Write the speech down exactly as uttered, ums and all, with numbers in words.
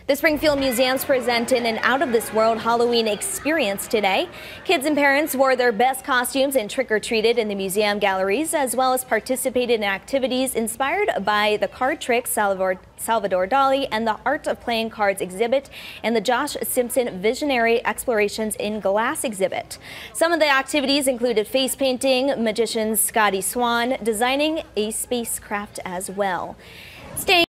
The Springfield Museums presented an out-of-this-world Halloween experience today. Kids and parents wore their best costumes and trick-or-treated in the museum galleries, as well as participated in activities inspired by the card trick Salvador, Salvador Dali and the Art of Playing Cards exhibit and the Josh Simpson Visionary Explorations in Glass exhibit. Some of the activities included face painting, magician Scotty Swan designing a spacecraft as well. Staying